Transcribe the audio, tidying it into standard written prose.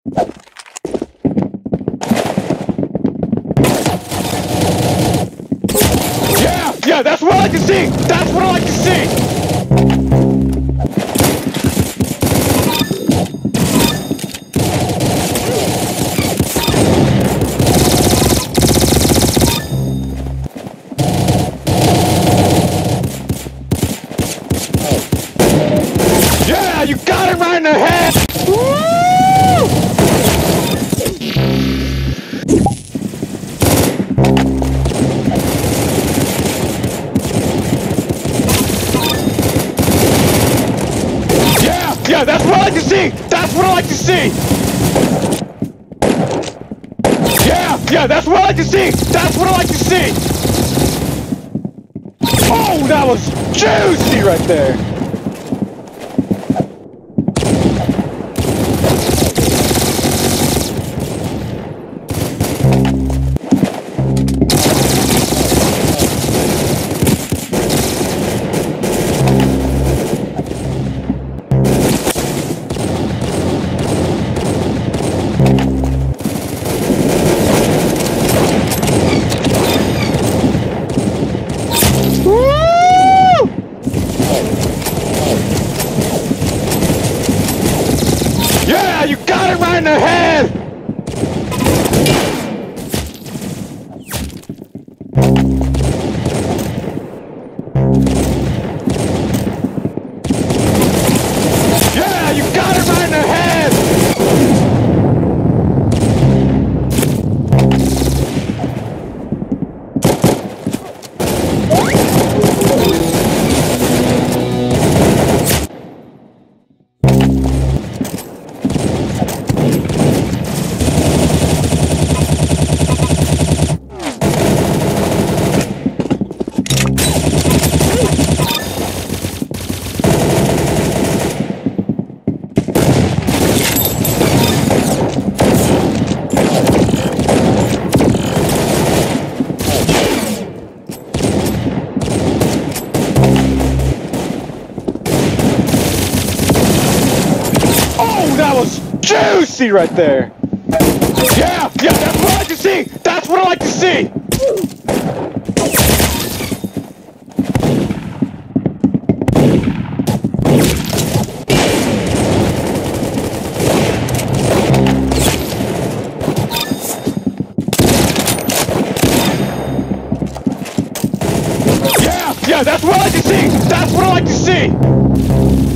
Yeah, that's what I like to see! That's what I like to see! Yeah, you got it right in the head! Woo! Yeah, that's what I like to see! That's what I like to see! Yeah, that's what I like to see! That's what I like to see! Oh, that was juicy right there! Yeah, you got it right in the head! Yeah, you got it right in the head! That was juicy right there! Yeah, that's what I like to see! That's what I like to see! Yeah, that's what I like to see! That's what I like to see!